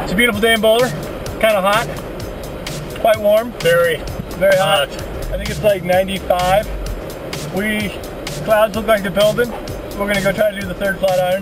It's a beautiful day in Boulder. Kind of hot. Quite warm. Very hot. I think it's like 95. Clouds look like they're building. We're gonna go try to do the third Flatiron.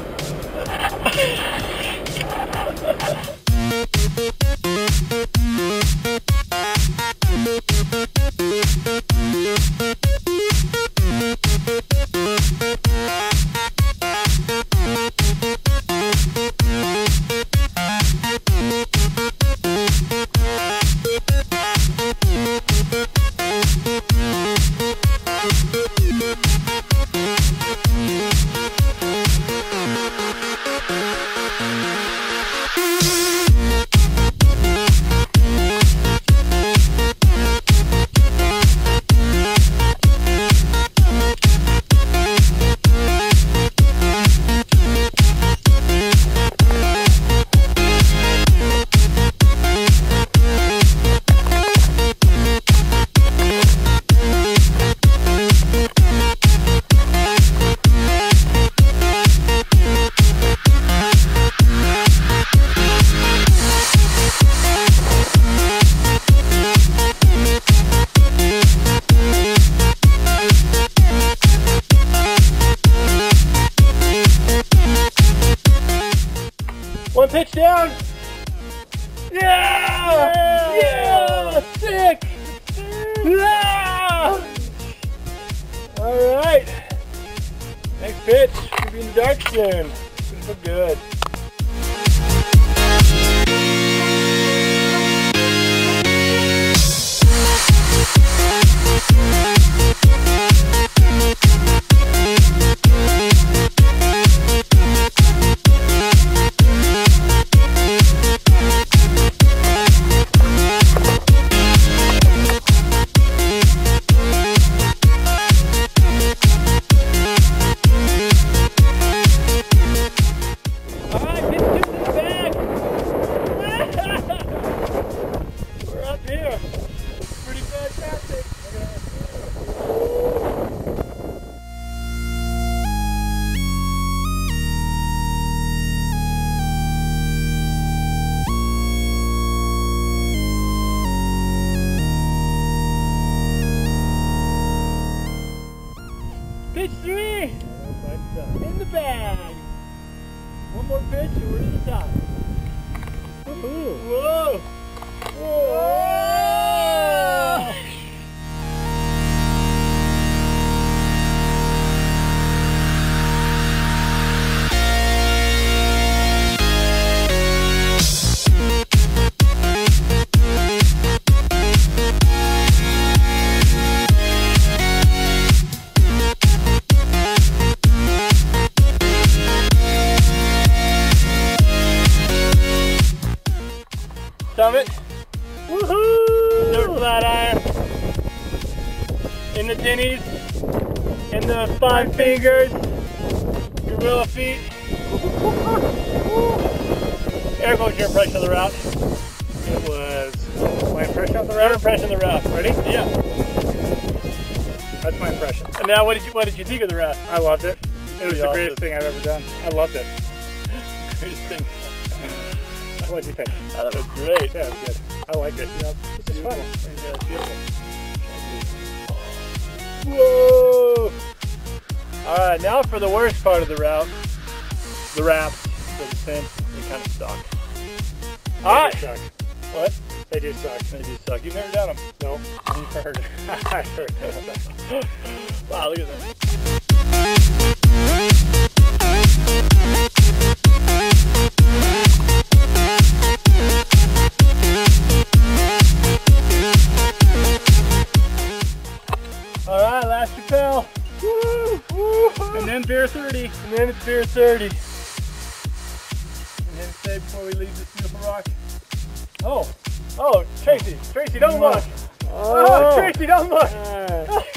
One pitch down. Yeah! Yeah! Sick! Yeah! All right. Next pitch. Should be in the dark soon. Should look good. Pitch 3 in the bag. One more pitch and we're to the top. Whoa! Whoa! Summit. Woohoo! Third Flatiron. In the tinnies. In the 5 fingers. Gorilla feet. Eric, what was your impression of the route? It was my impression of the route. Your impression of the route. Ready? Yeah. That's my impression. And now, what did you think of the route? I loved it. It was the awesome. greatest thing I've ever done. I loved it. Greatest thing. What did you think? I thought it was great. Yeah, it was good. I liked it. Yeah, It's just fun. yeah, it's beautiful. Whoa! All right, now for the worst part of the route, the wraps, the descent. They kind of suck. All right. They do suck. What? They do suck. They do suck. You've never done them? No. You've heard. I heard that. Wow, look at that. All right, last rappel. Woo! Woo! And then beer 30. And then it's beer 30. And then say before we leave this beautiful rock. Oh, Tracy, don't look. Oh, Tracy, don't look.